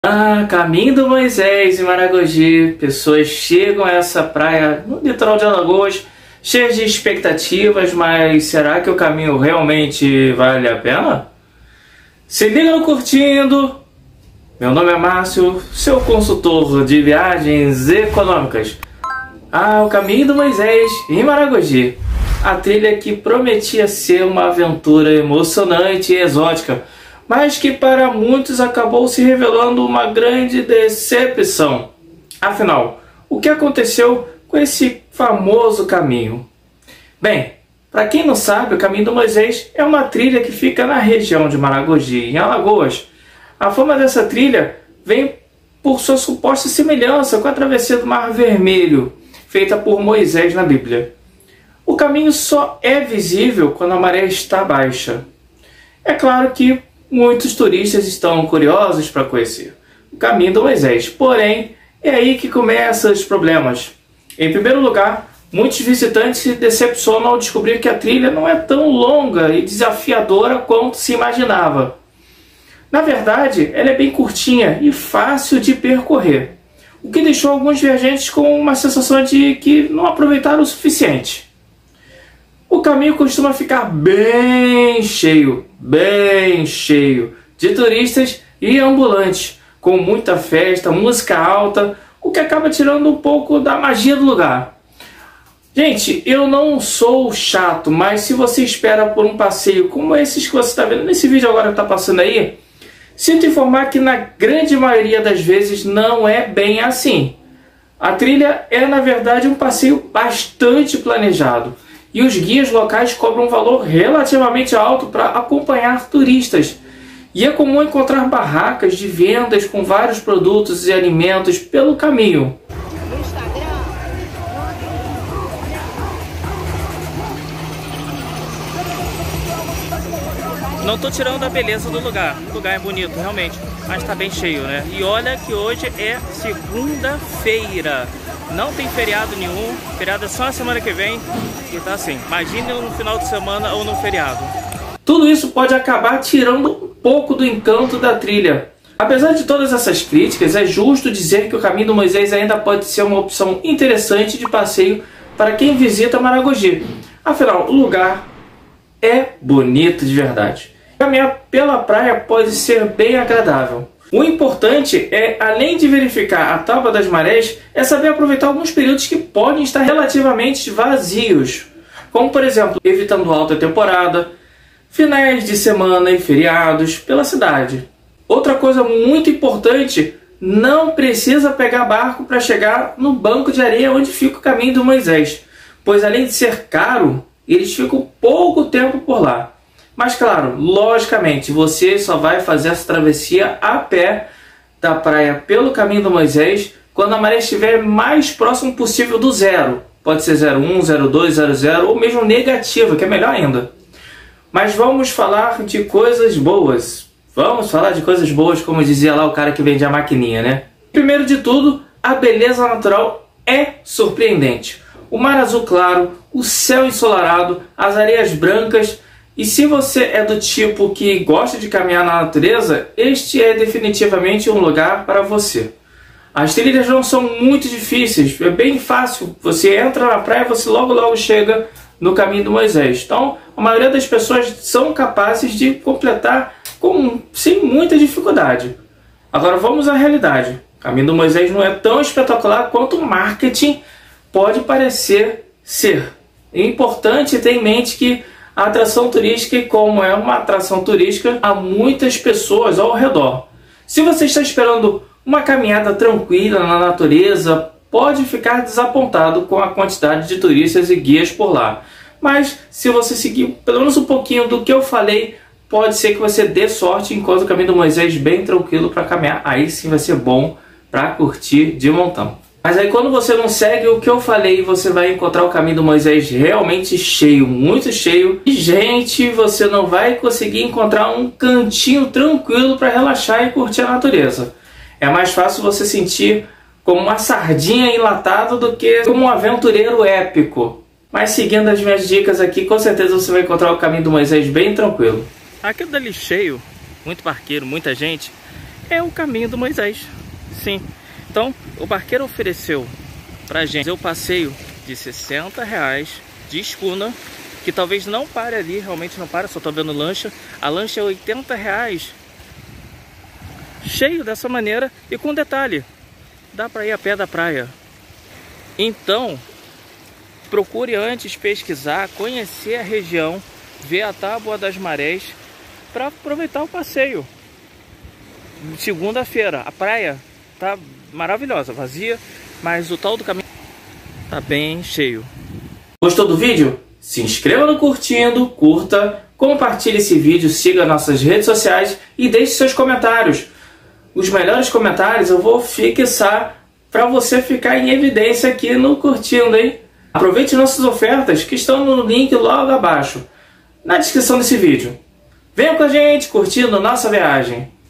Caminho do Moisés em Maragogi. Pessoas chegam a essa praia no litoral de Alagoas cheias de expectativas, mas será que o caminho realmente vale a pena? Se liga no Curtindo. Meu nome é Márcio, seu consultor de viagens econômicas. O Caminho do Moisés em Maragogi. A trilha que prometia ser uma aventura emocionante e exótica, mas que para muitos acabou se revelando uma grande decepção. Afinal, o que aconteceu com esse famoso caminho? Bem, para quem não sabe, o Caminho do Moisés é uma trilha que fica na região de Maragogi, em Alagoas. A fama dessa trilha vem por sua suposta semelhança com a travessia do Mar Vermelho, feita por Moisés na Bíblia. O caminho só é visível quando a maré está baixa. É claro que muitos turistas estão curiosos para conhecer o Caminho do Moisés, porém, é aí que começam os problemas. Em primeiro lugar, muitos visitantes se decepcionam ao descobrir que a trilha não é tão longa e desafiadora quanto se imaginava. Na verdade, ela é bem curtinha e fácil de percorrer, o que deixou alguns viajantes com uma sensação de que não aproveitaram o suficiente. O caminho costuma ficar bem cheio de turistas e ambulantes, com muita festa, música alta, o que acaba tirando um pouco da magia do lugar. Gente, eu não sou chato, mas se você espera por um passeio como esses que você está vendo nesse vídeo agora que está passando aí, sinto informar que na grande maioria das vezes não é bem assim. A trilha é na verdade um passeio bastante planejado, e os guias locais cobram um valor relativamente alto para acompanhar turistas. E é comum encontrar barracas de vendas com vários produtos e alimentos pelo caminho. Não estou tirando a beleza do lugar. O lugar é bonito, realmente, mas está bem cheio, né? E olha que hoje é segunda-feira. Não tem feriado nenhum, feriado é só na semana que vem. E tá assim, imagine no final de semana ou no feriado. Tudo isso pode acabar tirando um pouco do encanto da trilha. Apesar de todas essas críticas, é justo dizer que o Caminho do Moisés ainda pode ser uma opção interessante de passeio para quem visita Maragogi. Afinal, o lugar é bonito de verdade. Caminhar pela praia pode ser bem agradável. O importante é, além de verificar a tábua das marés, é saber aproveitar alguns períodos que podem estar relativamente vazios, como por exemplo, evitando alta temporada, finais de semana e feriados pela cidade. Outra coisa muito importante, não precisa pegar barco para chegar no banco de areia onde fica o Caminho do Moisés, pois além de ser caro, eles ficam pouco tempo por lá. Mas claro, logicamente, você só vai fazer essa travessia a pé da praia pelo Caminho do Moisés quando a maré estiver mais próximo possível do zero. Pode ser 0,1, 0,2, 0,0 ou mesmo negativa, que é melhor ainda. Mas vamos falar de coisas boas. Vamos falar de coisas boas, como dizia lá o cara que vende a maquininha, né? Primeiro de tudo, a beleza natural é surpreendente. O mar azul claro, o céu ensolarado, as areias brancas. E se você é do tipo que gosta de caminhar na natureza, este é definitivamente um lugar para você. As trilhas não são muito difíceis, é bem fácil. Você entra na praia e você logo chega no Caminho do Moisés. Então, a maioria das pessoas são capazes de completar sem muita dificuldade. Agora vamos à realidade. O Caminho do Moisés não é tão espetacular quanto o marketing pode parecer ser. É importante ter em mente que a atração turística, e como é uma atração turística, há muitas pessoas ao redor. Se você está esperando uma caminhada tranquila na natureza, pode ficar desapontado com a quantidade de turistas e guias por lá. Mas se você seguir pelo menos um pouquinho do que eu falei, pode ser que você dê sorte e encontre o Caminho do Moisés bem tranquilo para caminhar. Aí sim vai ser bom para curtir de montão. Mas aí quando você não segue o que eu falei, você vai encontrar o Caminho do Moisés realmente cheio, muito cheio. E gente, você não vai conseguir encontrar um cantinho tranquilo para relaxar e curtir a natureza. É mais fácil você sentir como uma sardinha enlatada do que como um aventureiro épico. Mas seguindo as minhas dicas aqui, com certeza você vai encontrar o Caminho do Moisés bem tranquilo. Aquilo dali cheio, muito barqueiro, muita gente, é o caminho do Moisés. Sim. Então, o barqueiro ofereceu pra gente o passeio de R$60 de escuna, que talvez não pare ali, realmente não para, só tô vendo lancha. A lancha é R$80, cheio dessa maneira e com detalhe, dá para ir a pé da praia. Então, procure antes pesquisar, conhecer a região, ver a tábua das marés para aproveitar o passeio. Segunda-feira, a praia tá maravilhosa, vazia, mas o tal do caminho tá bem cheio. Gostou do vídeo? Se inscreva no curtindo, curta, compartilhe esse vídeo, siga nossas redes sociais e deixe seus comentários. Os melhores comentários eu vou fixar para você ficar em evidência aqui no curtindo, hein? Aproveite nossas ofertas que estão no link logo abaixo, na descrição desse vídeo. Venha com a gente curtindo nossa viagem.